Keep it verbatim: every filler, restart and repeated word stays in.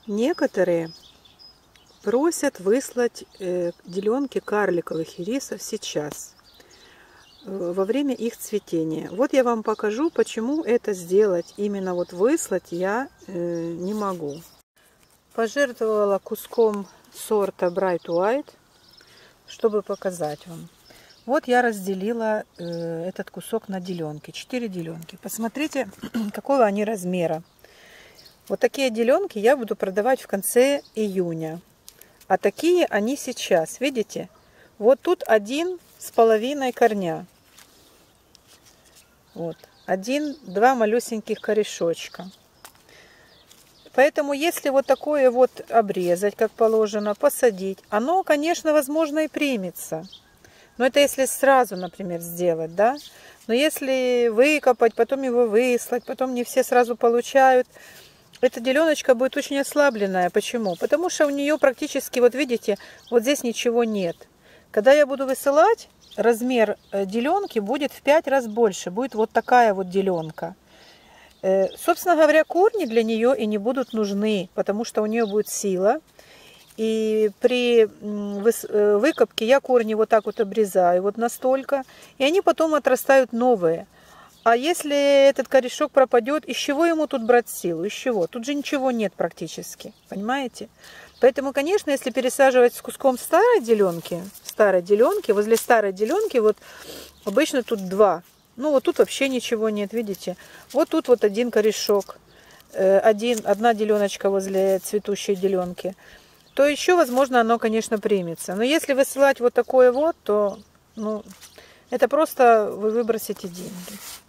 Некоторые просят выслать э, деленки карликовых ирисов сейчас, э, во время их цветения. Вот я вам покажу, почему это сделать, именно вот выслать я э, не могу. Пожертвовала куском сорта Bright White, чтобы показать вам. Вот я разделила э, этот кусок на деленки, четыре деленки. Посмотрите, какого они размера. Вот такие деленки я буду продавать в конце июня. А такие они сейчас, видите? Вот тут один с половиной корня. Вот, один, два малюсеньких корешочка. Поэтому, если вот такое вот обрезать, как положено, посадить, оно, конечно, возможно и примется. Но это если сразу, например, сделать, да? Но если выкопать, потом его выслать, потом не все сразу получают, эта деленочка будет очень ослабленная. Почему? Потому что у нее практически, вот видите, вот здесь ничего нет. Когда я буду высылать, размер деленки будет в пять раз больше. Будет вот такая вот деленка. Собственно говоря, корни для нее и не будут нужны, потому что у нее будет сила. И при выкопке я корни вот так вот обрезаю, вот настолько. И они потом отрастают новые. А если этот корешок пропадет, из чего ему тут брать силу? Из чего? Тут же ничего нет практически, понимаете? Поэтому, конечно, если пересаживать с куском старой деленки, старой деленки, возле старой деленки, вот обычно тут два. Ну, вот тут вообще ничего нет, видите? Вот тут вот один корешок, один, одна деленочка возле цветущей деленки. То еще, возможно, оно, конечно, примется. Но если высылать вот такое вот, то, ну, это просто вы выбросите деньги.